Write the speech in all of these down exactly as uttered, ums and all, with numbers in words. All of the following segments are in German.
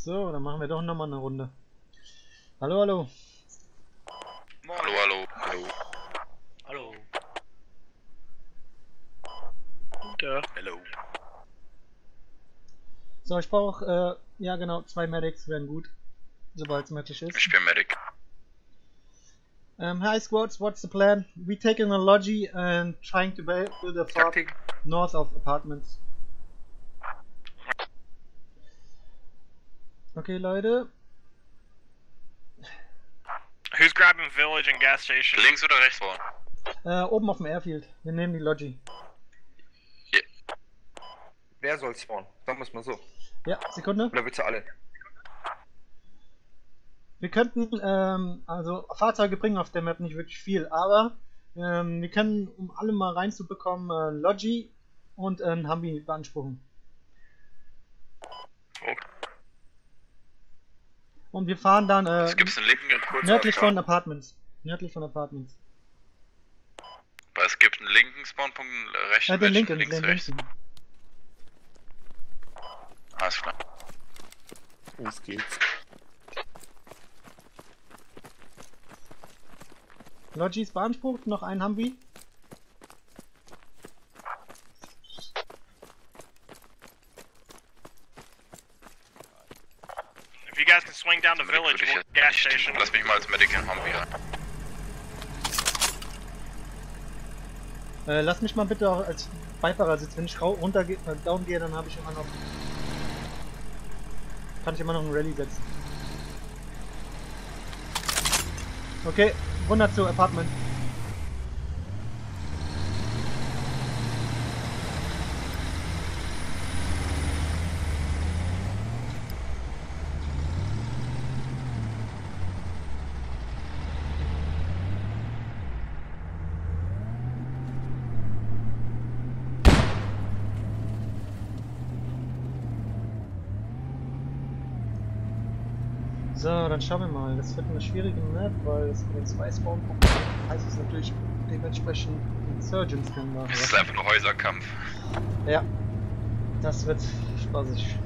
So, dann machen wir doch nochmal eine Runde. Hallo, hallo. Hallo, hallo, hallo. Hallo. Guten Tag. Hallo. So, ich brauche, äh, ja genau, zwei Medics wären gut, sobald es möglich ist. Ich bin Medic. Um, hi squads, what's the plan? We taking a lodgy and trying to build a fort north of apartments. Okay, Leute. Who's grabbing village and gas station? Links oder rechts vor? Äh, oben auf dem Airfield. Wir nehmen die Lodgy. Yeah. Wer soll spawnen? Sagen wir es mal so. Ja, Sekunde. Oder willst du alle? Wir könnten, ähm, also Fahrzeuge bringen auf der Map nicht wirklich viel, aber ähm, wir können, um alle mal reinzubekommen, äh, Lodgy und äh, ein Humvee beanspruchen. Oh. Und wir fahren dann äh, Es gibt einen linken und kurz nördlich von Apartments. Nördlich von Apartments. Aber es gibt einen linken Spawnpunkt, einen rechten, Ja, den linken, links, den rechts. linken. Alles klar. Los geht's. Lodgy ist beansprucht, noch ein Humvee. If you guys can swing down the village, Würde ich we'll jetzt gas nicht- station. Lass mich mal als Medic in Humvee rein. Äh, lass mich mal bitte auch als Beifahrer sitzen. Wenn ich runter gehe, äh, down gehe, dann habe ich immer noch. Kann ich immer noch einen Rallye setzen. Okay, runter zu Apartment. So, dann schauen wir mal. Das wird eine schwierige Map, weil es mit den zwei Spawnpunkten heißt es natürlich dementsprechend Insurgents können wir. Es ist einfach nur Häuserkampf. Ja, das wird spaßig.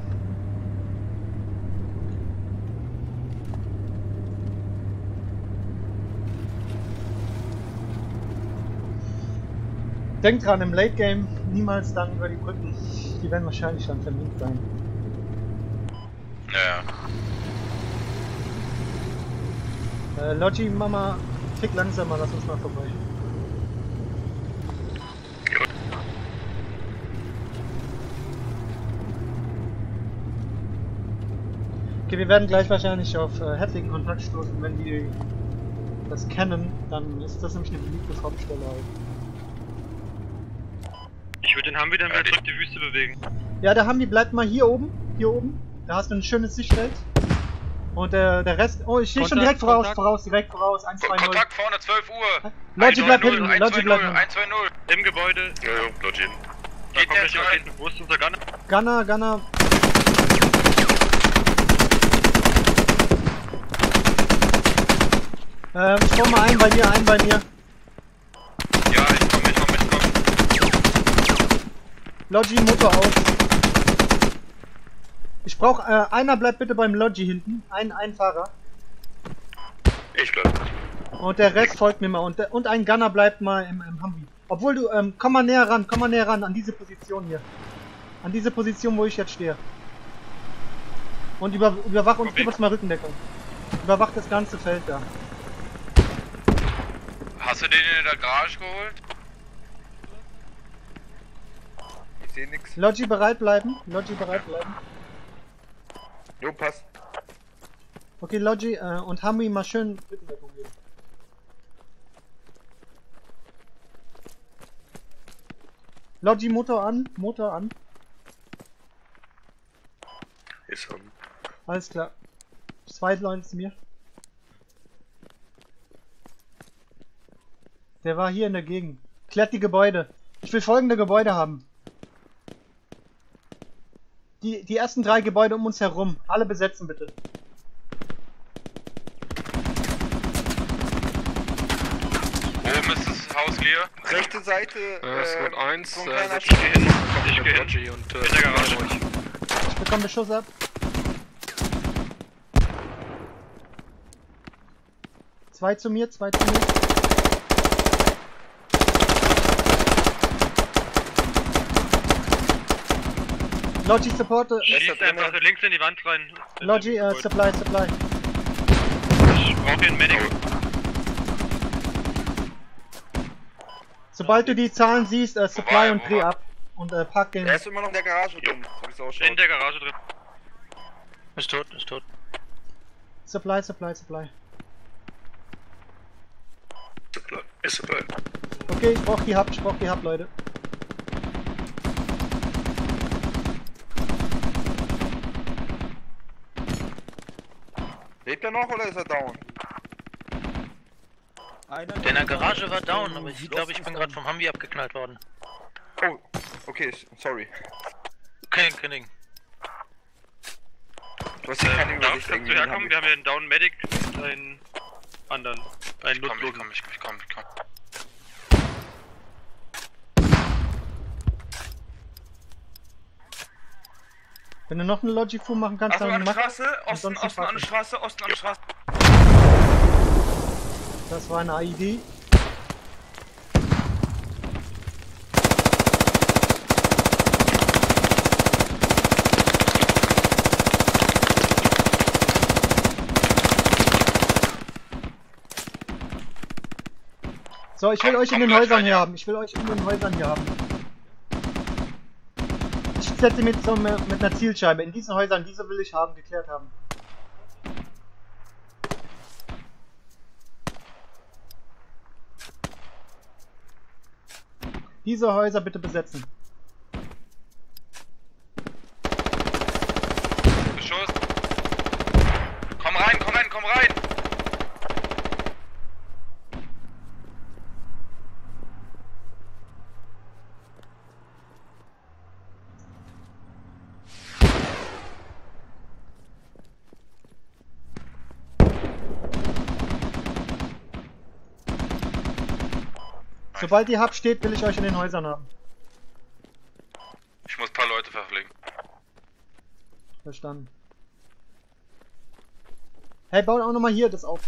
Denkt dran, im Late Game niemals dann über die Brücken. Die werden wahrscheinlich dann verlinkt sein. Ja, ja. Äh, Lodgy, Mama, tick langsamer, lass uns mal vorbei. Gut. Okay, wir werden gleich wahrscheinlich auf äh, heftigen Kontakt stoßen, wenn die das kennen, dann ist das nämlich eine beliebte Hauptstelle halt. Ich würde den Humvee dann wieder Ja, die- zurück die Wüste bewegen. Ja, der Humvee bleibt mal hier oben, hier oben. Da hast du ein schönes Sichtfeld. Und der, der Rest, oh, ich stehe schon direkt voraus, Kontakt. voraus, direkt voraus, eins zwei null. Kontakt vorne, zwölf Uhr. Lodgy bleibt hinten, Lodgy bleibt hinten. eins zwei null. Im Gebäude. Jo, jo, Lodgy. Da Geht kommt jetzt der rein. Raketen. Wo ist unser Gunner? Gunner, Gunner. Ähm, ich komm mal ein bei mir, ein bei mir. Ja, ich komm, ich komm, ich komm. Lodgy, Motor aus. Ich brauch, äh, einer bleibt bitte beim Lodgy hinten. Ein, ein Fahrer. Ich bleib. Und der Rest folgt mir mal. Und, der, und ein Gunner bleibt mal im, im Humvee. Obwohl du, ähm, komm mal näher ran, komm mal näher ran an diese Position hier. An diese Position, wo ich jetzt stehe. Und über, überwach uns, gib uns mal Rückendeckung. Überwach das ganze Feld da. Hast du den in der Garage geholt? Ich sehe nix. Lodgy bereit bleiben. Lodgy bereit bleiben. Jo, passt. Okay, Lodgy äh, und Humvee mal schön Rückendeckung geben. Lodgy, Motor an, Motor an. Ist um. Alles klar. Zwei Leute zu mir. Der war hier in der Gegend. Klärt die Gebäude. Ich will folgende Gebäude haben. Die, die ersten drei Gebäude um uns herum. Alle besetzen bitte. Oben ist das Haus clear. Rechte Seite. Äh, Squad eins, so ein äh, kleiner setzt sich hier hin, Ich kommt geh mit hin. Lodgy und äh, In der Garage. euch. Ich bekomme Beschuss ab. Zwei zu mir, zwei zu mir. Logi, supporte. Schießt einfach links in die Wand rein. Logi, äh, supply, supply. Ich brauche hier einen Medic. Sobald du die Zahlen siehst, äh, supply Wobei, und dreh wobei. ab. Und äh, pack den. Er ist immer noch in der Garage drin, so wie es ausschaut. In der Garage drin. Ist tot, ist tot. Supply, supply, supply. Supply, ist supply. Okay, ich brauch die Hub, ich brauch die Hub, Leute. Lebt er noch oder ist er down? Der in der Garage war down, aber ich glaube, ich bin gerade vom Humvee abgeknallt worden. Oh, okay, sorry. Kein kein Ding. Du hast hier keine Ähm, Darf Übersicht kannst du irgendwie. herkommen? Wir haben hier einen Down Medic und einen anderen. Einen Komm, ich nutzlosen. komm, ich komm, ich komm, ich komm. Wenn du noch eine Logi-Fu machen kannst, Achtung dann an der mach. Straße, Osten, Ansonsten Osten an der fahren. Straße, Osten an der Straße. Das war eine I D. So, ich will Komm, euch in komm den gleich Häusern rein, hier ja. haben. Ich will euch in den Häusern hier haben. Ich setze mit so mit einer Zielscheibe. In diesen Häusern, diese will ich haben, geklärt haben. Diese Häuser bitte besetzen. Geschoss. Komm rein, komm rein, komm rein. Sobald die Hub steht, will ich euch in den Häusern haben. Ich muss ein paar Leute verpflegen. Verstanden. Hey, baut auch nochmal hier das auf.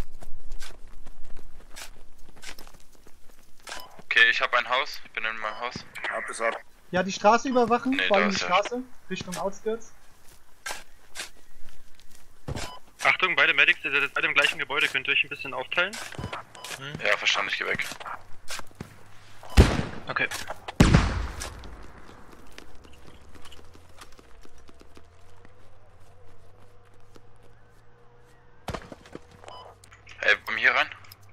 Okay, ich habe ein Haus. Ich bin in meinem Haus. Ab ist ab. Ja, die Straße überwachen, Nee, vor allem da die ist er. Straße, Richtung Outskirts. Achtung, beide Medics, ihr seid beide im gleichen Gebäude, könnt ihr euch ein bisschen aufteilen? Ja, verstanden, ich geh weg. Okay. Ey, komm hier rein.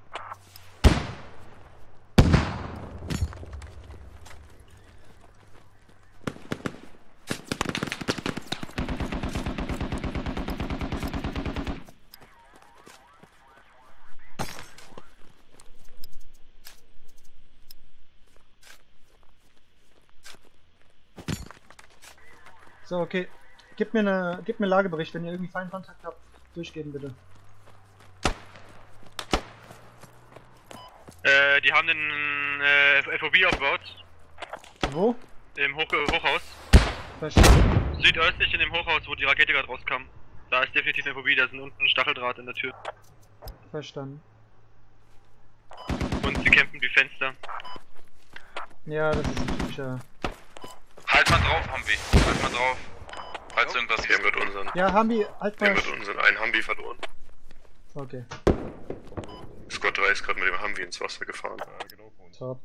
So, okay. Gib mir eine, gib mir einen Lagebericht, wenn ihr irgendwie Feindkontakt habt. Durchgeben bitte. Äh, die haben den äh, F O B aufgebaut. Wo? Im Hoch Hochhaus. Verstanden. Südöstlich in dem Hochhaus, wo die Rakete gerade rauskam. Da ist definitiv ein F O B, da ist unten ein Stacheldraht in der Tür. Verstanden. Und sie kämpfen wie Fenster. Ja, das ist ein typischer. Halt mal drauf, Humvee. Halt mal drauf. Falls irgendwas Wir haben mit unseren, Ja, haben die. Halt wir mal. haben mit unseren einen Humvee verloren. Okay. Squad drei ist gerade mit dem Humvee ins Wasser gefahren. Top.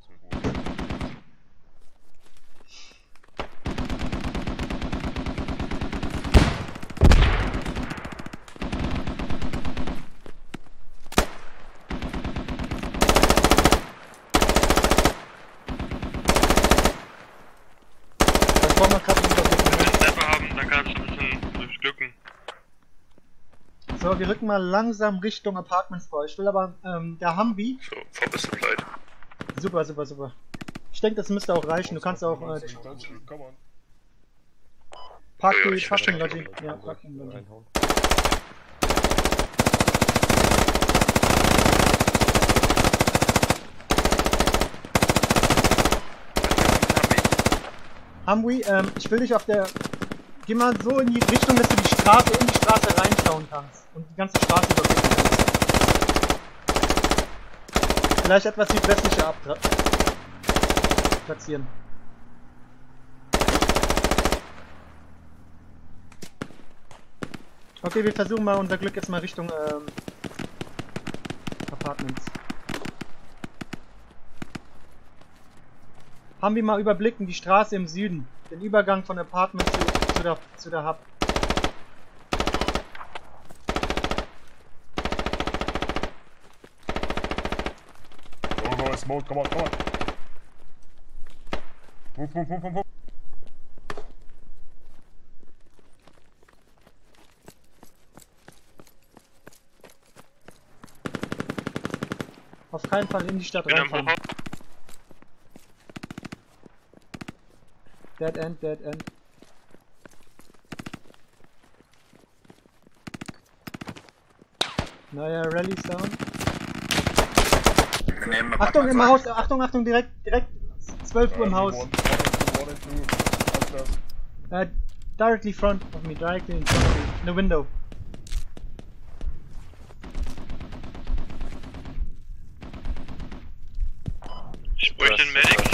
Dann kommen wir gerade wieder. Wenn wir einen Sniper haben, dann kann es ein bisschen durchglücken. So, wir rücken mal langsam Richtung Apartments vor. Ich will aber, ähm, der Humvee. So, Fob ist supplied. Super, super, super. Ich denke, das müsste auch reichen. Du kannst auch. Äh, dich pack Ja, ja, die, ich pack den verstehe. Logi. Ja, pack den Logi. Humvee, ähm, ich will dich auf der. Geh mal so in die Richtung, dass du die Straße in die Straße reinschauen kannst. Und die ganze Straße überblicken kannst. Vielleicht etwas südwestlicher ab platzieren. Okay, wir versuchen mal unser Glück jetzt mal Richtung ähm, Apartments. Haben wir mal überblicken die Straße im Süden, den Übergang von Apartments zu, zu, der, zu der Hub. Go, go, smoke, come on, come on. Move, move, move, move, move. Auf keinen Fall in die Stadt Bin am reinfahren. Hochhaus. Dead end, dead end. Naja, Rally's down. Nehmen Achtung im Haus, Achtung, Achtung, direkt, direkt zwölf Uhr im Haus. One, one and two, one and two. Upstairs. Uh, directly front of me, directly in front of me, in the window. Ich bräuchte einen Medic.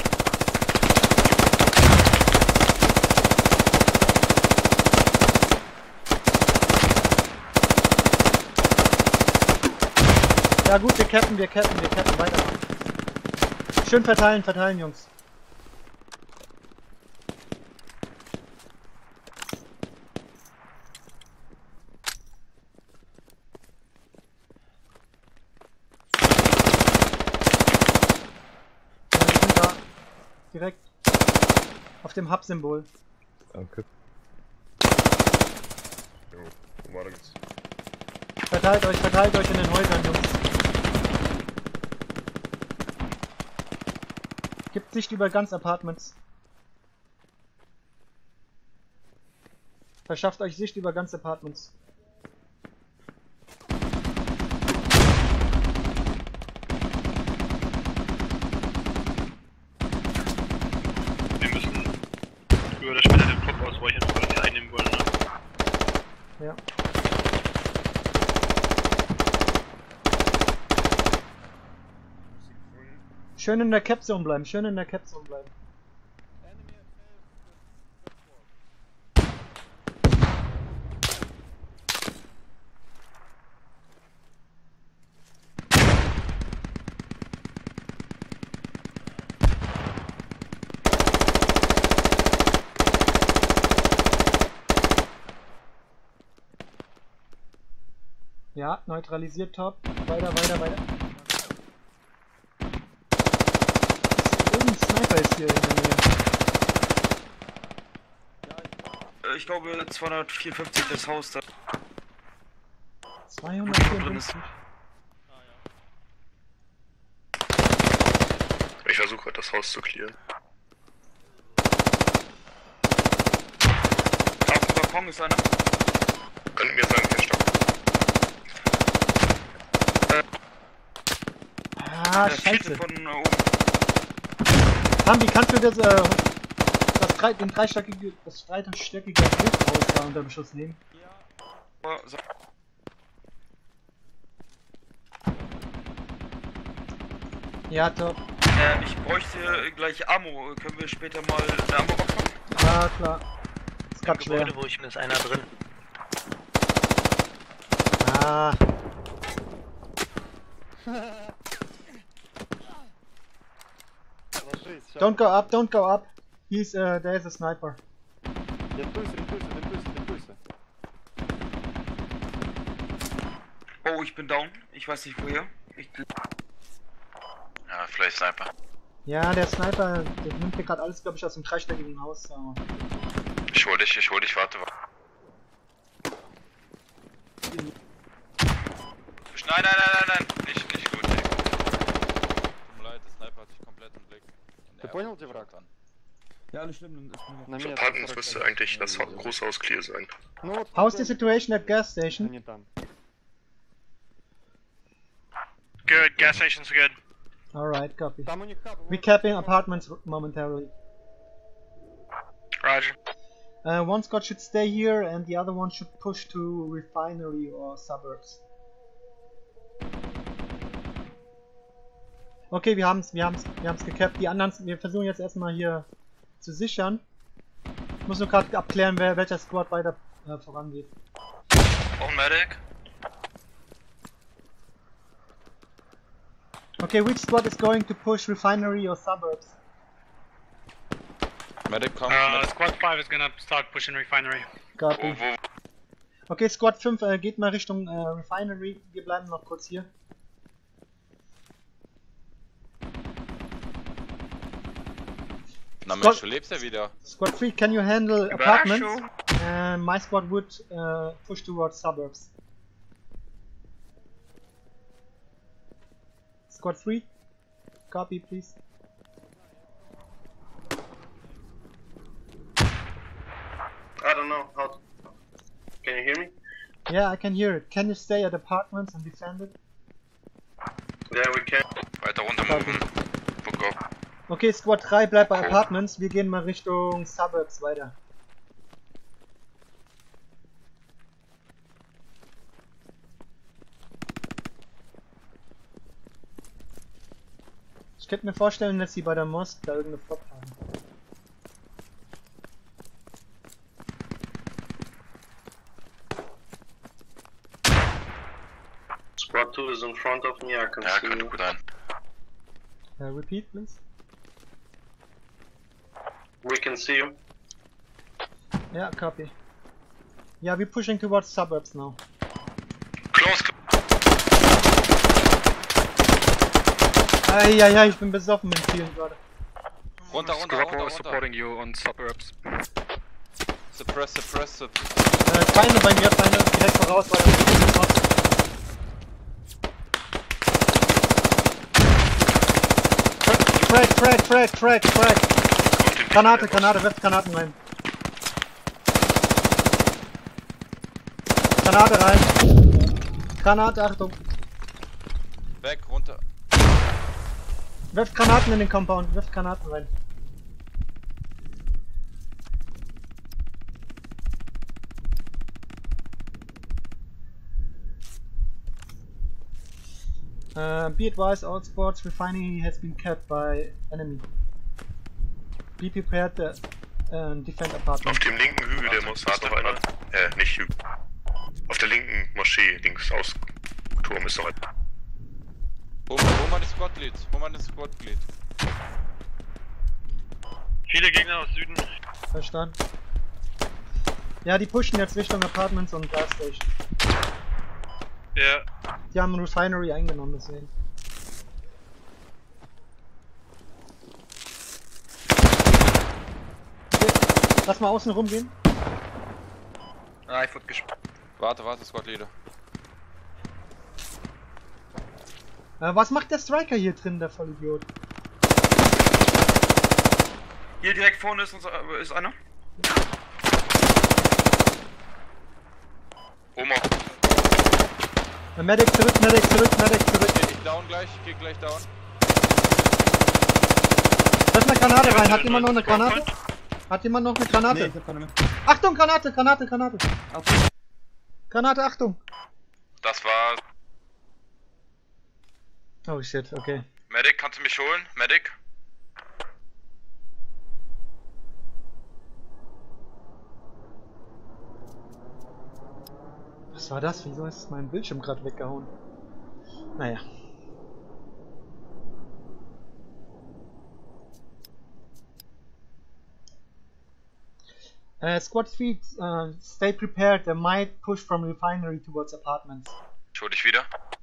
Ja gut, wir cappen, wir cappen, wir cappen, weitermachen. Schön verteilen, verteilen, Jungs. Ja, wir sind da. Direkt. Auf dem Hub-Symbol. Danke. Jo, weiter geht's. Verteilt euch, verteilt euch in den Häusern, Jungs. Gibt Sicht über ganz Apartments. Verschafft euch Sicht über ganz Apartments. Wir müssen früher oder später den Kopf ausweichen, weil wir einnehmen wollen, ne? Ja. Schön in der Capzone bleiben, schön in der Capzone bleiben. Ja, neutralisiert top. Weiter, weiter, weiter. Irgendein Sniper ist hier in der Nähe. Ich glaube zweihundertvierundfünfzig das Haus da. zweihundertvierundfünfzig. Ich versuche gerade das Haus zu clearen. Auf dem Balkon ist einer. Könnt ihr mir sagen, wer stark? Ah, Der vierte scheiße. von äh, oben. Hambi, kannst du das, äh, das, drei, den dreistöckige, das dreistöckige Hochhaus da unter Beschuss nehmen? Oh, so. Ja, top. Äh, ich bräuchte gleich Ammo. Können wir später mal eine Ammo-Box machen? Ah, klar. Ist Im grad schwer. Gebäude, wo ich bin, ist einer drin. Ah. Don't go up, don't go up. He's, uh, there is a sniper. Oh, ich bin down. Ich weiß nicht woher. Ich... Ja, vielleicht Sniper. Ja, der Sniper, der nimmt hier gerade alles, glaube ich, aus dem dreistöckigen Haus. Aber Ich hol dich, ich hol dich, warte. warte. Nein, nein, nein, nein, nein. Nicht, nicht gut, nicht gut. Tut mir leid, der Sniper hat sich komplett im Blick. Ты понял, где враг? Ja, alles schlimm. На Für метр Apartments сорок müsste пять. eigentlich das Hau- große Haus clear sein. Ну вот, How's the situation at gas station? они там. Good, gas station's good. Alright, copy. Там у них хаб. вот. Recapping apartments momentarily. Roger. Uh, one squad should stay here and the other one should push to refinery or suburbs. Okay, wir haben's, wir haben's, wir haben's gecapped. Die anderen, wir versuchen jetzt erstmal hier zu sichern. Ich muss nur gerade abklären, wer, welcher Squad weiter äh, vorangeht. Auch Medic. Okay, which squad is going to push refinery or suburbs? Medic kommt. Uh, Medic. squad five is gonna start pushing refinery. Copy. Wo, wo, Okay, Squad fünf äh, geht mal Richtung äh, Refinery. Wir bleiben noch kurz hier. Na Scott- Mensch, du lebst ja wieder. Squad three, can you handle apartments? And my squad would uh, push towards suburbs. Squad three, copy please. I don't know how to... Can you hear me? Yeah, I can hear it. Can you stay at apartments and defend it? Yeah, we can. weiter runter moven. Book up. Okay, Squad drei bleibt bei Apartments. Wir gehen mal Richtung Suburbs weiter. Ich könnte mir vorstellen, dass sie bei der Mosque da irgendeine Flop haben. Squad two is in front of me, I can Ja, see könnte you. gut sein. Uh, repeat, please. We can see you. Yeah, copy. Yeah, we're pushing towards suburbs now. Close. Eieiei, ich bin besoffen mit vielen gerade. Runter, runter, runter, runter. supporting you on suburbs. Suppress, suppress, suppress. Äh, Feinde bei mir, Feinde direkt voraus, weiter. Frag, frag, frag, frag, frag. Granate, Granate, wirft Granaten rein. Granate rein. Granate, Achtung. Weg, runter. Wirft Granaten in den Compound, wirft Granaten rein. Uh, be advised, all sports refining has been kept by enemy. Be prepared to uh, defend apartment. Auf dem linken Hügel der Moschee ist noch einer. Äh, nicht Hügel. Auf der linken Moschee, links aus Turm ist noch einer. Hol, hol mal das Squad-Glied. Hol mal das Squad-Glied. Viele Gegner aus Süden. Verstanden. Ja, die pushen jetzt Richtung Apartments und Gas Station. Ja. Die haben Refinery eingenommen, deswegen. Okay, lass mal außen rumgehen. Ah, ich wurde gespannt. Warte, warte, Squad-Leader. Äh, was macht der Striker hier drin, der Vollidiot? Hier direkt vorne ist, unser, ist einer. Oma. Äh, Medic zurück, Medic zurück, Medic zurück. Okay, ich down gleich, ich geh gleich down. Da ist eine Granate rein. Hat jemand noch eine Granate? Hat jemand noch eine Granate? Nee, ich hab keine mehr. Achtung, Granate, Granate, Granate. Granate, Achtung. Das war. Oh shit, okay. Medic, kannst du mich holen? Medic? Was war das? Wieso ist mein Bildschirm gerade weggehauen? Naja. Uh, squad three, uh, stay prepared. They might push from refinery towards apartments. Ich hol dich wieder.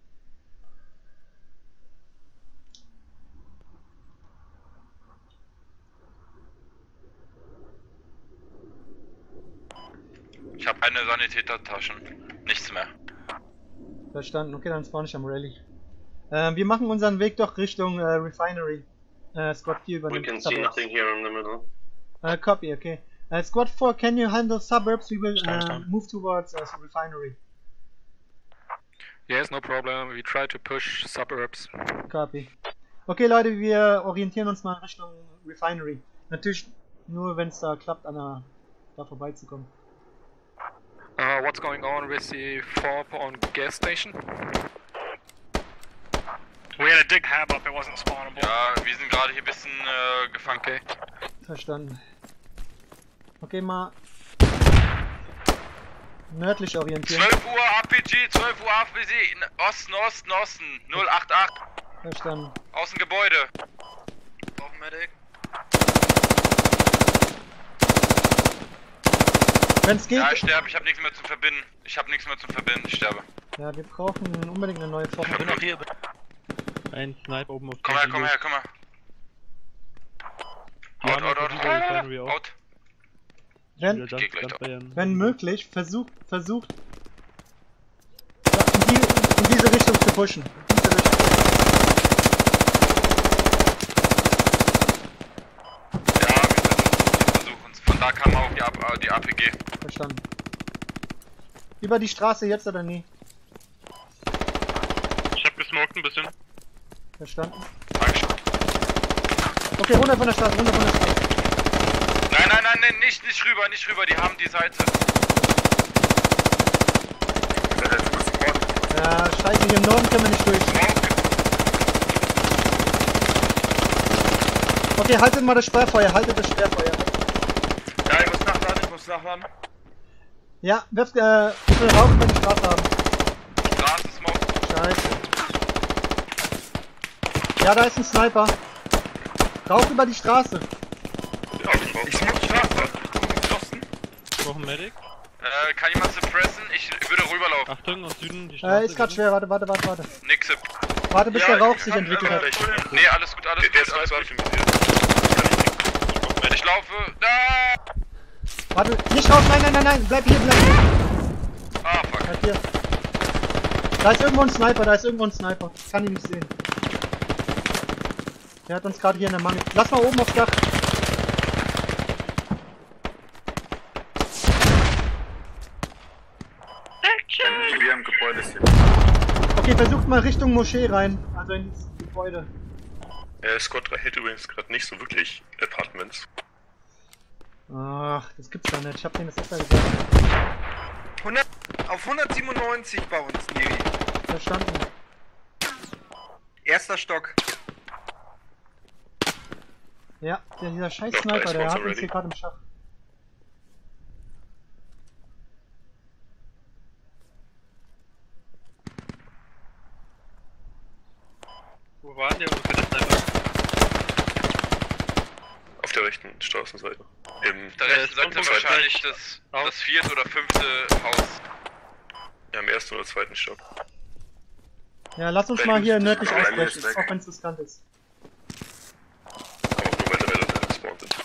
Ich habe keine Sanitätertaschen. Nichts mehr. Verstanden. Okay, dann spawn ich am Rally. Uh, wir machen unseren Weg doch Richtung uh, Refinery. Uh, Squad vier We übernimmt can see Suburbs. nothing here in the middle. Uh, copy, okay. Uh, Squad four, can you handle suburbs? We will Stand uh, down. move towards uh, refinery. Yes, no problem. We try to push suburbs. Copy. Okay Leute, wir orientieren uns mal Richtung Refinery. Natürlich nur, wenn es da klappt, an der, da vorbeizukommen. Uh, what's going on with the fob on gas station? We had a dig hab up, it wasn't spawnable. Ja, wir sind gerade hier ein bisschen äh, gefangen. Okay. Verstanden. Okay, mal nördlich orientieren. zwölf Uhr A P G, zwölf Uhr A P G, Osten, Osten, Osten, null acht acht. Verstanden. Außen Gebäude. Auf Medic. Wenn's geht. Ja, ich sterbe, ich habe nichts mehr zum Verbinden. Ich habe nichts mehr zum Verbinden, ich sterbe. Ja, wir brauchen unbedingt eine neue Form. Ich bin noch hier. Ein Snipe oben auf Komm her, komm her, komm her. Out, out, out, out. Wenn, Geh gleich drauf. wenn möglich, versucht, versucht ja, in, die, in diese Richtung zu pushen. In diese Richtung. Ja, wir versuchen es. Von da kam auch die, A die A P G. Verstanden. Über die Straße jetzt oder nie? Ich hab gesmoked ein bisschen. Verstanden. Dankeschön. Okay, runter von der Straße, runter von der Straße. Nein, nein, nein, nein, nicht, nicht rüber, nicht rüber, die haben die Seite. Ja, scheiße, hier im Norden können wir nicht durch. Okay, haltet mal das Sperrfeuer, haltet das Sperrfeuer. Ja, ich muss nachladen, ich muss nachladen. Ja, wirft, äh, bitte Rauch über die Straße haben. Straße, Smoke. Scheiße. Ja, da ist ein Sniper. Rauch über die Straße. Ich smoke die Straße. Richtung Osten. Brauchen Medic. Äh, kann jemand suppressen? Ich würde rüberlaufen. Achtung, aus Süden, die Straße. Äh, ist grad schwer, warte, warte, warte, warte. Nix. Warte, bis Ja, der Rauch ich sich kann- entwickelt äh, hat. Nee, alles gut, alles Der, der gut, ist alles alles gut. gut. Ich laufe. Da! Warte, nicht raus, nein, nein, nein, nein, bleib hier, bleib hier. Ah, fuck. Bleib hier. Da ist irgendwo ein Sniper, da ist irgendwo ein Sniper. Ich kann ihn nicht sehen. Der hat uns gerade hier in der Mangel. Lass mal oben aufs Dach. Wir im Gebäude ist hier. Okay, versucht mal Richtung Moschee rein. Also ins Gebäude. Äh, Scott hält übrigens gerade nicht so wirklich Apartments. Ach, das gibt's doch nicht. Ich hab denen das extra gesagt. hundert, auf hundertsiebenundneunzig bei uns, Neri. Verstanden. Erster Stock. Ja, der, dieser scheiß Doch, da Sniper, ist der uns hat uns already. hier gerade im Schach. Wo war der ungefähr der Sniper? Auf der rechten Straßenseite. Im, Auf der rechten Seite im wahrscheinlich das, das vierte oder fünfte Haus. Ja, im ersten oder zweiten Stock. Ja, lass uns Wenn mal du- hier das nördlich Problem ausbrechen, ist weg. auch wenn es riskant ist. Aber auch nur, weil da Leute gespawnt sind.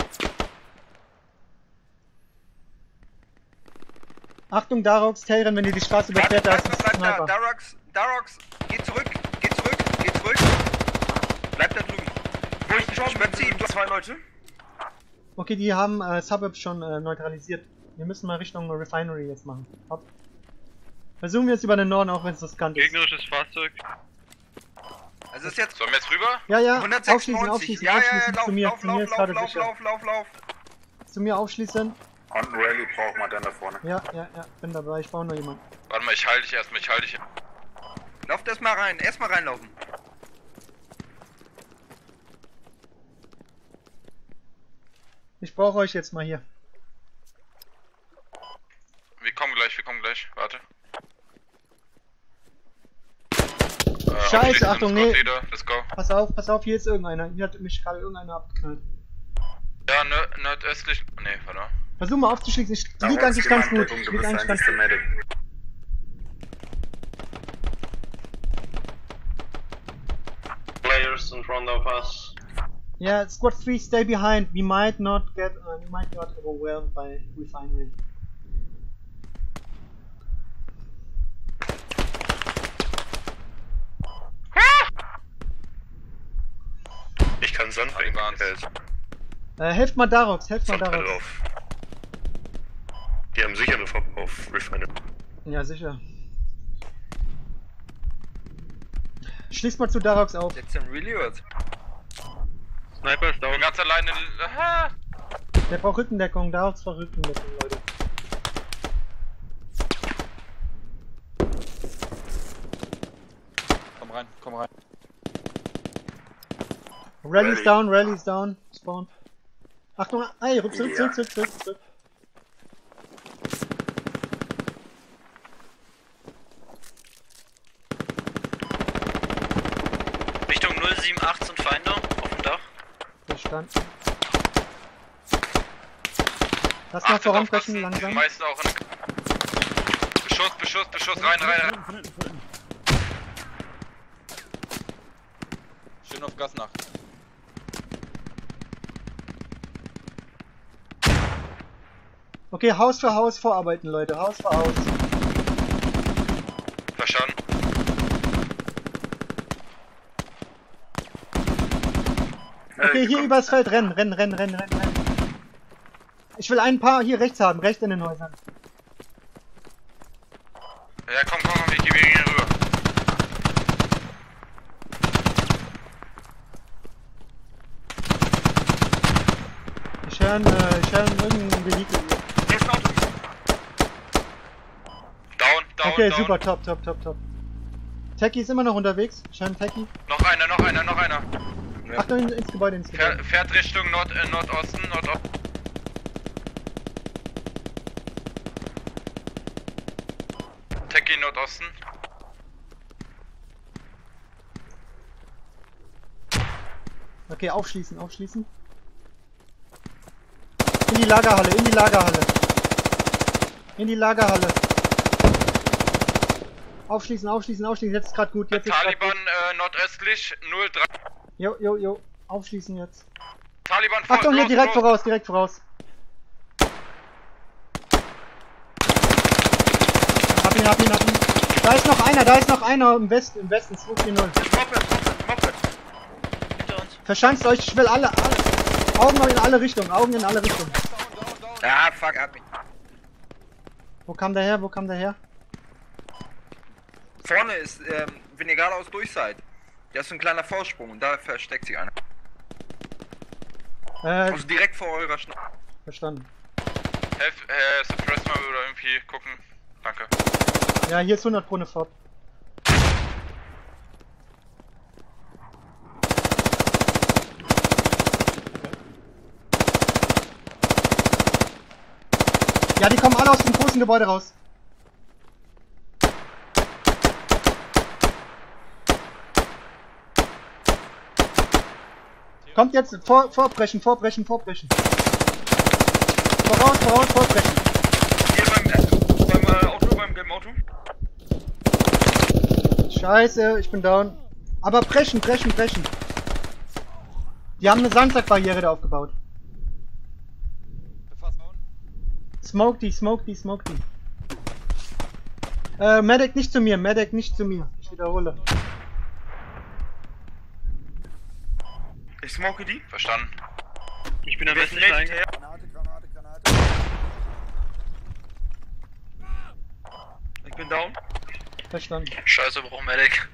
Achtung, Darox, Terran, wenn ihr die Straße überquert, da ist ein Bleib da, Sniper. Darox, Darox, geh zurück, geh zurück, geh zurück. Bleib da drüben. Wo ich gestorben bin, sind zwei Leute. Okay, die haben äh, Suburbs schon äh, neutralisiert. Wir müssen mal Richtung Refinery jetzt machen. Hopp. Versuchen wir jetzt über den Norden, auch wenn es riskant ist. Gegnerisches Fahrzeug. Also ist jetzt Sollen wir jetzt rüber? Ja, ja, aufschließen, hundertsechsundneunzig. aufschließen, Ja, ja, ja, aufschließen lauf, zu mir. lauf, Zu mir lauf, ist lauf, gerade lauf, sicher. lauf, lauf, lauf. Zu mir aufschließen. Und Rally braucht man dann da vorne. Ja, ja, ja, bin dabei, ich brauche nur jemanden. Warte mal, ich halte dich erstmal, ich halte dich. Lauft erstmal rein, erstmal reinlaufen. Ich brauche euch jetzt mal hier. Wir kommen gleich, wir kommen gleich. Warte. Äh, Scheiße, aufschließen, Achtung, Squad nee. Leader, let's go. Pass auf, pass auf, hier ist irgendeiner. Hier hat mich gerade irgendeiner abgeknallt. Ja, nör nordöstlich. Nee, warte mal. Versuch mal aufzuschließen, ich lieg eigentlich ganz gut. Ich lieg eigentlich ganz gut. Players in front of us. Yeah, Squad three, stay behind. We might not get, uh, we might not overwhelmed by refinery. Ich kann Sand bringen. Äh, helft mal Darox, helft mal Sand Darox. drauf. Die haben sicher eine Fob auf Refinery. Ja, sicher. Schließt mal zu Darox auf. Jetzt sind really hurt. Sniper ist Ich bin down. ganz alleine. Aha. Der braucht Rückendeckung, Darox braucht Rückendeckung, Leute. Komm rein, komm rein. Rally's Rally. down, Rally's down. Spawn. Achtung, ey, rück, zurück, zurück, zurück, zurück, zurück. Richtung null sieben acht sind Feinde auf dem Dach. Verstanden. Lass mal voranbrechen, Die langsam. meisten auch in Beschuss, Beschuss, Beschuss, rein, rein, rein. Von hinten, von hinten. Schön auf Gas nach. Okay, Haus für Haus vorarbeiten, Leute. Haus für Haus. Verstanden. Okay, hier übers Feld rennen, rennen, rennen, rennen, rennen, rennen. Ich will ein paar hier rechts haben, rechts in den Häusern. Ja, komm, komm, komm, ich gebe ihn rüber. Ich höre äh, ich höre irgendein Vehikel hier. Hier ist ein Auto. Down, down, Okay, down. super, top, top, top, top. Techie ist immer noch unterwegs. Ich höre einen Techie. Noch einer, noch einer, noch einer. Achtung, ins Gebäude, ins Gebäude. Fährt, fährt Richtung Nord, äh, Nordosten, Nordosten. Techie Nordosten. Okay, aufschließen, aufschließen. In die Lagerhalle, in die Lagerhalle. In die Lagerhalle. Aufschließen, aufschließen, aufschließen. Jetzt ist gerade gut, jetzt ist grad Taliban gut. äh, nordöstlich null drei. Jo, jo, jo. Aufschließen jetzt. Taliban vor, Achtung, hier los, direkt los. voraus, direkt voraus. Hab ihn, hab ihn, hab ihn. Da ist noch einer, da ist noch einer im Westen, im Westen, zwei vier null. Moped, Moped, Moped. Hinter uns. Verschanzt euch, ich will alle, alle Augen in alle Richtungen, Augen in alle Richtungen. Ah, fuck, er hat mich. Wo kam der her, wo kam der her? Vorne ist, ähm, wenn ihr geradeaus durch seid, da ist so ein kleiner Vorsprung und da versteckt sich einer. Äh, Also direkt vor eurer Schna... verstanden. Helf, äh, suppress mal oder irgendwie gucken. Danke. Ja, hier ist hundert Pro fort. Ja, die kommen alle aus dem großen Gebäude raus. Kommt jetzt, vor, vorbrechen, vorbrechen, vorbrechen. Voraus, voraus, vorbrechen. Hier beim, äh, beim äh, Auto, beim gelben Auto. Scheiße, ich bin down. Aber brechen, brechen, brechen. Die haben eine Sandsackbarriere da aufgebaut. Befasst down. Smoke die, smoke die, smoke die. Äh, Medic nicht zu mir, Medic nicht zu mir. Ich wiederhole. Ich smoke die. Verstanden. Ich bin am Wer besten ist nicht her? Granate, Granate, Granate. Ich bin down. Verstanden. Scheiße, warum Medic?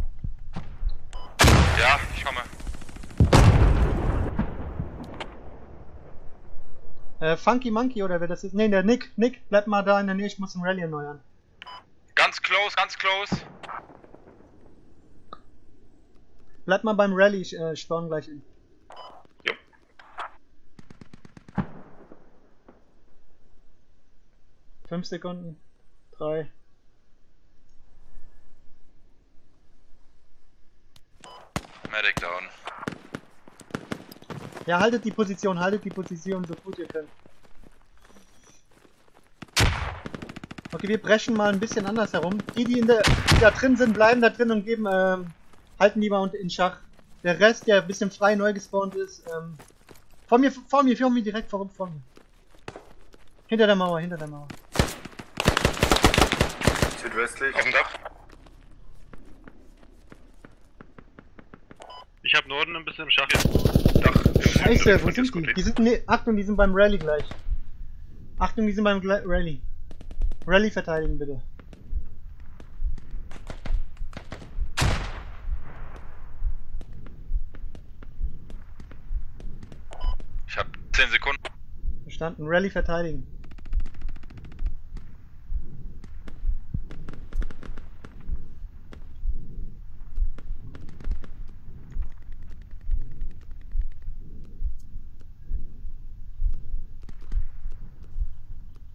Ja, ich komme. Äh, Funky Monkey oder wer das ist? Ne, der Nick. Nick, bleib mal da in der Nähe, ich muss ein Rally erneuern. Ganz close, ganz close. Bleib mal beim Rally, ich äh, spawn gleich in. Jo. Fünf Sekunden. Drei. Medic down. Ja, haltet die Position, haltet die Position so gut ihr könnt. Okay, wir brechen mal ein bisschen anders herum. Die, die, in der, die da drin sind, bleiben da drin und geben, ähm, halten die mal in Schach. Der Rest, der ein bisschen frei neu gespawnt ist, ähm, vor mir, vor mir, vor mir, direkt vor, vor mir. Hinter der Mauer, hinter der Mauer. Südwestlich. Auf dem Dach. Ich hab Norden ein bisschen im Schach. Dach. Im Süden Scheiße, direkt wo von sind Disco die? Dick. Die sind, ne, Achtung, die sind beim Rally gleich. Achtung, die sind beim Gla Rally. Rally verteidigen, bitte. Ich hab zehn Sekunden. Verstanden, Rally verteidigen.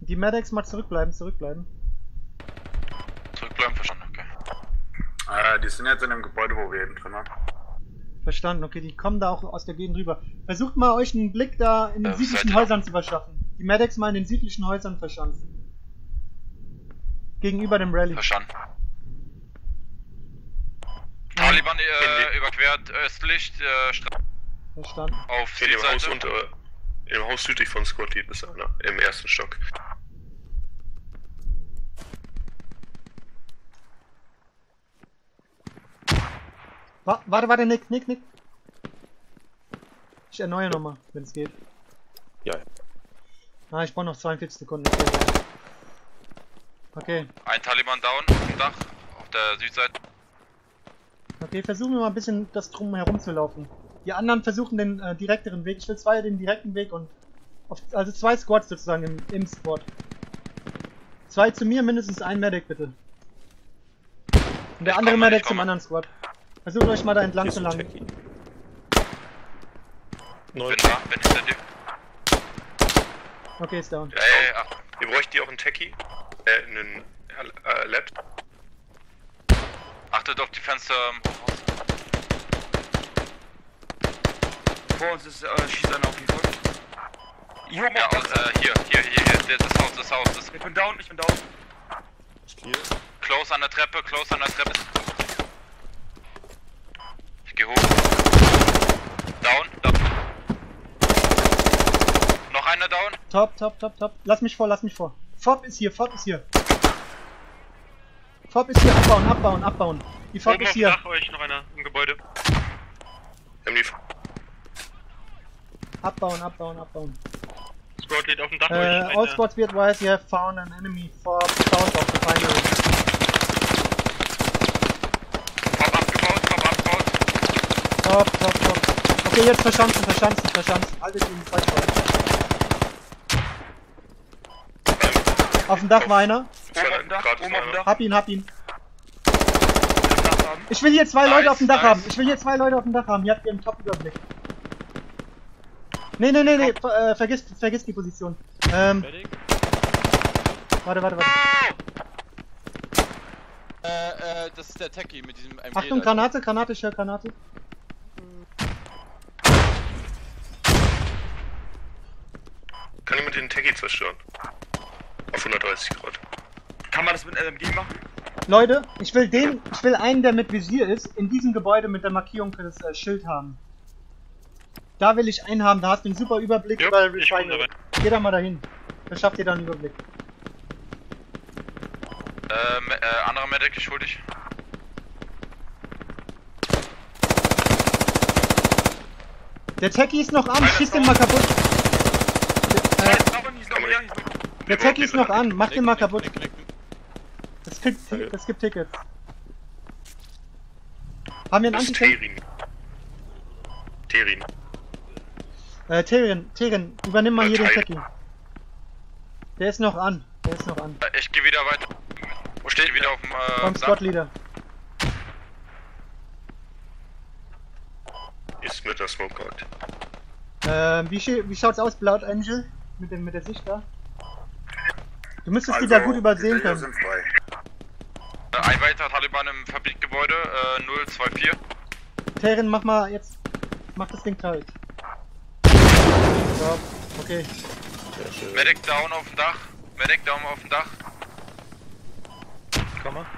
Die Medics mal zurückbleiben, zurückbleiben. Zurückbleiben, verstanden, okay. Äh, die sind jetzt in dem Gebäude, wo wir eben drin waren. Verstanden, okay, die kommen da auch aus der Gegend rüber. Versucht mal euch einen Blick da in den Äh, südlichen Seite. Häusern zu verschaffen. Die Medics mal in den südlichen Häusern verschanzen. Gegenüber dem Rallye. Verstanden. Taliban äh, überquert östlich äh, Stra Verstanden. auf In dem Haus Südseite. unter. Im Haus südlich von Squad Lead ist einer. Im ersten Stock. Wa warte, warte, Nick, Nick, Nick. Ich erneuere nochmal, wenn es geht. Ja. Ah, ich brauche noch zweiundvierzig Sekunden. Okay. Okay, Ein Taliban down auf dem Dach, auf der Südseite. okay, versuchen wir mal ein bisschen das drum herum zu laufen. Die anderen versuchen den äh, direkteren Weg. Ich will zwei den direkten Weg und auf, also zwei Squads sozusagen im, im Squad. Zwei zu mir, mindestens ein Medic bitte. Und der Ich andere komme, Medic ich zum komme. anderen Squad. Versucht euch mal da entlang Hier zu ist ein langen. Techie. Bin Neun. da, bin hinter dir. Okay, ist down. Ey, ey, ach, Wir bräuchten die auch einen Techie. Äh, einen äh, Lab. achtet auf die Fenster im Hochhaus. Vor uns ist, äh, schießt einer auf jeden Fall. Hier oben Ja, auf aus, Dach. äh, hier, hier, hier, hier, das Haus, das Haus, das Ich bin down, ich bin down. Close an der Treppe, close an der Treppe. Ich geh hoch. Down, down. Noch einer down. Top, top, top, top. Lass mich vor, lass mich vor. Fob ist hier, Fob ist hier. Fob ist hier, abbauen, abbauen, abbauen. Die Fob Oben ist auf dem hier. Dach euch noch einer im Gebäude. Haben die. Abbauen, abbauen, abbauen. Squad Lead auf dem Dach Uh, euch. all squads be advised, you have found an enemy far south of the final. Top abgebaut, top abgebaut. Top, top, top. Okay, jetzt verschanzen, verschanzen, verschanzen. Haltet ihn Zeit vor. Auf dem Dach war einer. Oben auf dem Dach, oben auf dem Dach. Hab ihn, hab ihn. Dach haben. Ich will hier zwei Nice, Leute auf dem Dach nice. haben. Ich will hier zwei Leute auf dem Dach haben. Hier habt ihr einen Top-Überblick. Nee, nee, nee, nee. Ver, äh, vergiss, vergiss die Position. Ähm. Warte, warte, warte. Äh, äh, das ist der Techie mit diesem M G. Achtung, da. Granate, Granate, ich höre Granate. Kann jemand den Techie zerstören? Auf hundertdreißig Grad. Kann man das mit L M G machen? Leute, ich will den, ich will einen, der mit Visier ist, in diesem Gebäude mit der Markierung für das äh, Schild haben. Da will ich einen haben, da hast du einen super Überblick Ja, über ich komm Refinery. Geh da mal dahin. Verschafft dir da einen Überblick. Ähm, äh, anderer Medic, ich hol dich. Der Techie ist noch an, Einer schieß ist den down. mal kaputt. Ja, Der, äh, ist noch, ist noch, ja, ist noch. der Techie ist noch an, mach den mal Nick, kaputt. Nick, Nick, Nick. Das kriegt, das gibt Tickets. Haben wir einen Das ist Antitank? Terin. Terin. Äh, Tyrion, Tyrion, übernimm mal Äh, hier den Tyrion. Techie. Der ist noch an, der ist noch an. Äh, Ich geh wieder weiter. Wo steht ich wieder auf dem äh, Beim Dach? Squad Leader. Ist mit der Smoke Guard. Ähm, wie, schi- wie schaut's aus, Blood Angel? Mit, dem, mit der Sicht da? Du müsstest Also, die da gut übersehen können. sind frei. Äh, Ein weiterer Taliban im Fabrikgebäude, äh, null zwei vier. Tyrion, mach mal jetzt. Mach das Ding kalt. So, okay. Sehr schön. Medic down auf dem Dach. Medic down auf dem Dach. Komm mal.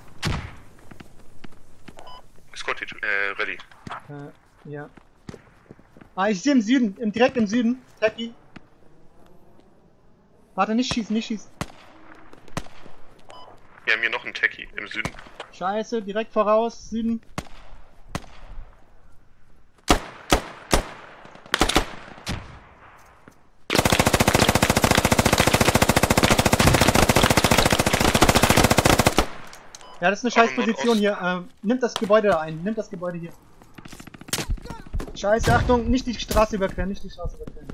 Squad Lead, äh, ready. Äh, ja. Ah, ich sehe im Süden, im, direkt im Süden. Techie. Warte, nicht schießen, nicht schießen. Wir haben hier noch einen Techie im Süden. Scheiße, direkt voraus, Süden. Ja, das ist eine scheiß Aber im Position hier. Ähm, nimmt das Gebäude da ein. Nimmt das Gebäude hier. Scheiße, Achtung, nicht die Straße überqueren, nicht die Straße überqueren.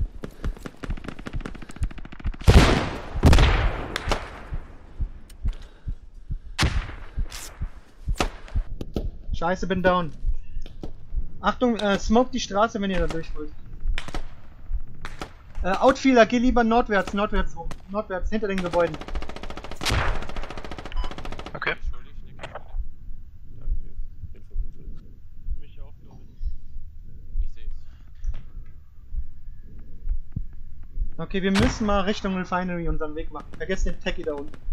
Scheiße, bin down. Achtung, äh, smoke die Straße, wenn ihr da durch wollt. Äh, Outfielder, geh lieber nordwärts, nordwärts rum. nordwärts, hinter den Gebäuden. Okay. Mich auch, glaube ich. Ich sehe es. Okay, wir müssen mal Richtung Refinery unseren Weg machen. Vergesst den Techie da unten.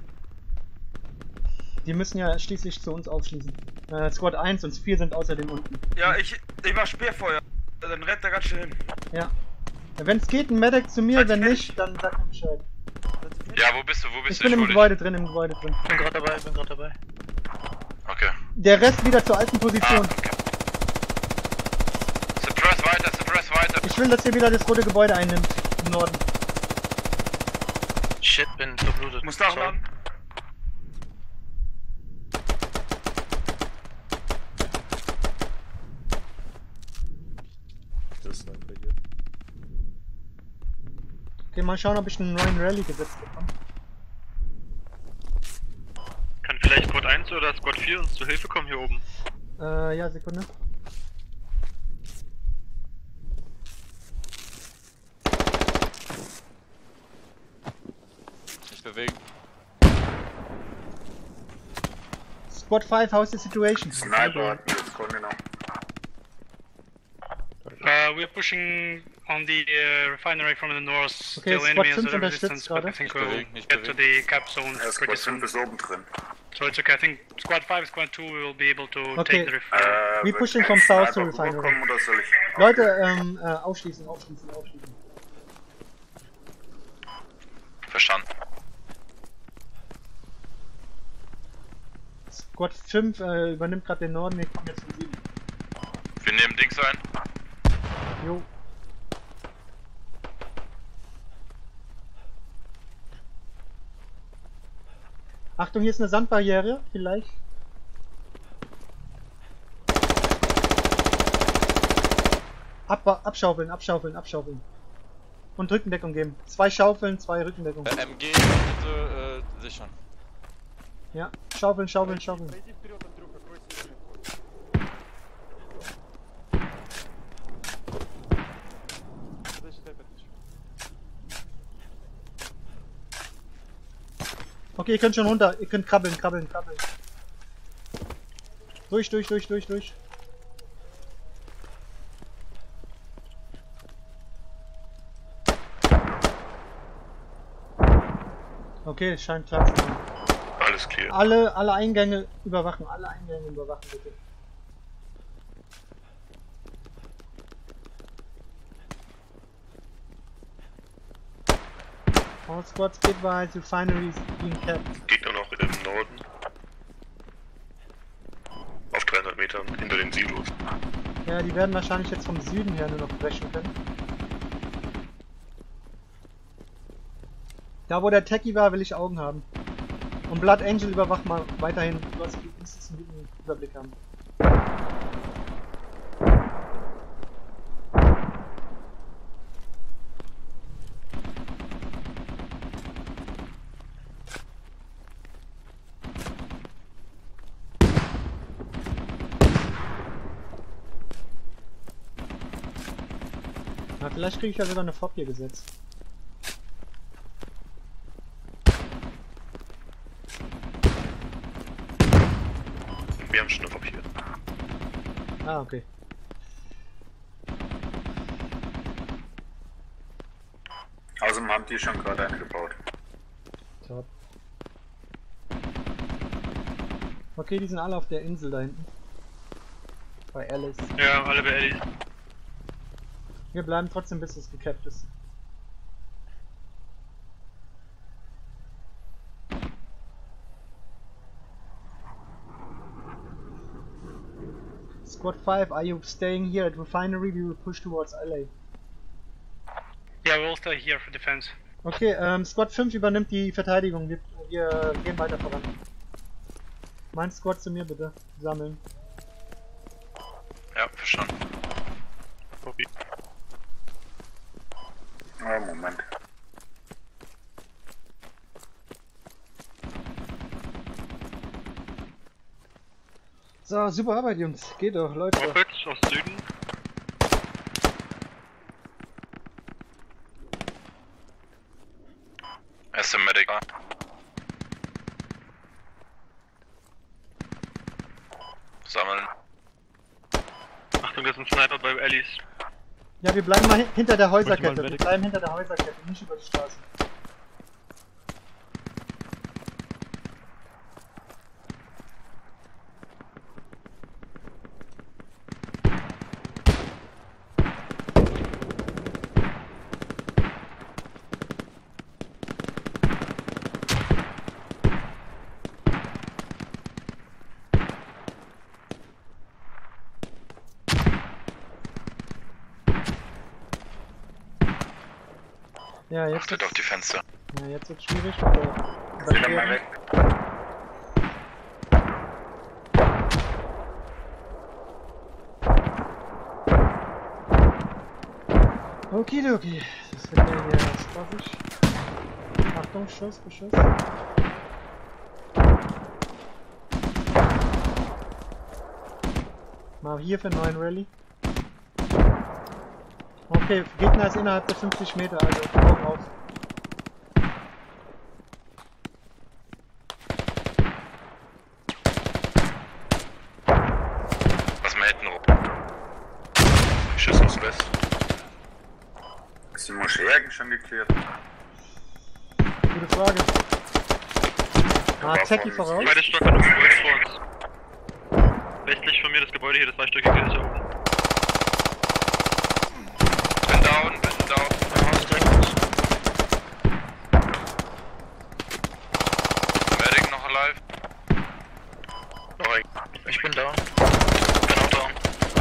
Die müssen ja schließlich zu uns aufschließen. Äh, Squad eins und vier sind außerdem unten. Ja, ich, ich mach Speerfeuer. Dann rennt er ganz schnell hin. Ja. Wenn es geht, ein Medic zu mir, wenn nicht, dann sag mir Bescheid. Ja, wo bist du? Wo bist Ich du? bin im Entschuldigt. Gebäude drin, im Gebäude drin. Bin gerade dabei, bin gerade dabei. Okay. Der Rest wieder zur alten Position. Ah, okay. Suppress weiter, suppress weiter. Ich will, dass ihr wieder das rote Gebäude einnimmt. Im Norden. Shit, bin verblutet. Muss nachladen. Das ist ein Sniper hier. Okay, mal schauen, ob ich einen Ryan Rally gesetzt bekomme. Kann vielleicht Squad eins oder Squad vier uns zur Hilfe kommen hier oben? Äh, ja, Sekunde. Nicht bewegen. Squad five, how's the situation? Sniper hat mir das Korn genommen. Uh, we're pushing on the uh, refinery from the north. Okay, Still Squad enemies fünf at a unterstützt distance, but I gerade. think Nicht we'll bewegen, nicht get to bewegen. the cap zone Ja, pretty Squad soon. fünf ist oben drin. So it's okay. I think Squad five, Squad two, we will be able to Okay. take the refinery. Äh, We wird pushing ein from south to Sniper refinery. rüberkommen oder soll ich? Leute, ähm, äh, aufschließen, aufschließen, aufschließen. Verstanden. Squad fünf äh, übernimmt gerade den Norden, wir kommen jetzt zum Süden. Wir nehmen Dings ein. Jo. Achtung, hier ist eine Sandbarriere, vielleicht. Ab, abschaufeln, abschaufeln, abschaufeln. Und Rückendeckung geben. Zwei Schaufeln, zwei Rückendeckung. Äh, M G bitte äh, sichern. Ja, schaufeln, schaufeln, schaufeln. Okay, ihr könnt schon runter. Ihr könnt krabbeln, krabbeln, krabbeln. Durch, durch, durch, durch, durch. Okay, es scheint klar zu sein. Alles clear. Alle, alle Eingänge überwachen, alle Eingänge überwachen bitte. All squads get by, refineries being kept. Gegner noch im Norden. Auf dreihundert Metern hinter den Silos. Ja, die werden wahrscheinlich jetzt vom Süden her nur noch brechen können. Da wo der Techie war, will ich Augen haben. Und Blood Angel überwacht mal weiterhin. Du hast- du müsstest einen guten Überblick haben. Na, vielleicht kriege ich ja sogar eine Fob hier gesetzt. Wir haben schon eine Fob hier. Ah, okay. Außerdem haben die schon gerade eingebaut. Top. Okay, die sind alle auf der Insel da hinten. Bei Alice. Ja, alle bei Eddie. Wir bleiben trotzdem, bis es gecapped ist. Squad five, are you staying here at refinery? We will push towards L A. Yeah, we'll stay here for defense. Okay, ähm, Squad fünf übernimmt die Verteidigung. Wir, wir gehen weiter voran. Mein Squad zu mir bitte. Sammeln. Ja, verstanden. Copy. Oh, Moment. So, super Arbeit, Jungs. Geht doch, Leute. Rockets aus Süden. ist der Medic. Sammeln. Achtung, das ist ein Sniper bei Ellis. Ja, wir bleiben mal hin hinter der Möchte Häuserkette. mal Wir Medic. bleiben hinter der Häuserkette, nicht über die Straße. Ja, jetzt Achtet wird's, auf die Fenster. ja, jetzt wird's schwierig. Mit der Wieder mal Überquerung. weg. Okidoki, das wird ja hier spaßig. Achtung, Schuss, Beschuss. Mal hier für einen neuen Rally. Okay, Gegner ist innerhalb der fünfzig Meter, also Augen auf. Lass mal hinten rum. Schuss aus West. Ist die Moschee eigentlich schon geklärt? Gute Frage. Ah, Zecki voraus. Beide Stock hat Gebäude vor uns. Westlich von mir das Gebäude hier, das zweistöckige ist oben. Bin down, bin down. Medic noch alive. Noch ein. Ich bin down. Bin auch down.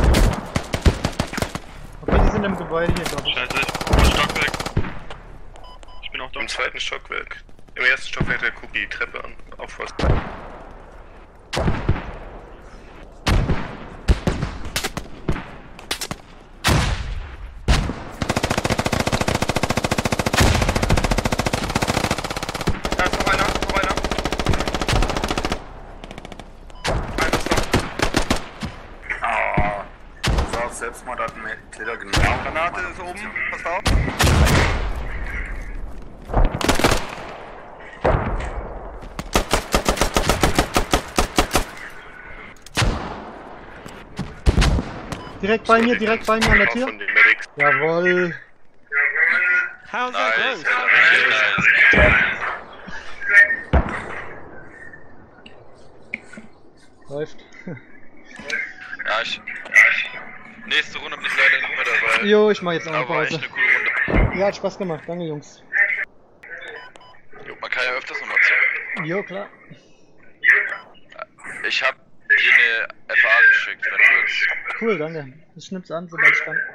Okay, die sind im Gebäude hier, glaube ich. Scheiße, ich bin im Stockwerk. Ich bin auch da. Im zweiten Stockwerk. Im ersten Stockwerk der guckt die Treppe an. Aufpassen. Da ist noch einer, noch einer. Einer ist da. Ah, du sagst Selbstmord hat einen Täter genau. Granate ist oben, passt auf. Direkt bei mir, direkt bei mir an der Tür. Von den Medics. Jawohl. Nice, nice, nice. Läuft. Ja, ich. Nächste Runde bin ich leider nicht mehr dabei. Jo, ich mach jetzt auch eine Aber war echt Pause. eine coole Runde. Ja, hat Spaß gemacht. Danke, Jungs. Jo, man kann ja öfters nochmal zocken. Jo, klar. Ich hab dir eine F A geschickt, wenn du willst. Cool, danke. Ich schnipp's an, sobald ich kann.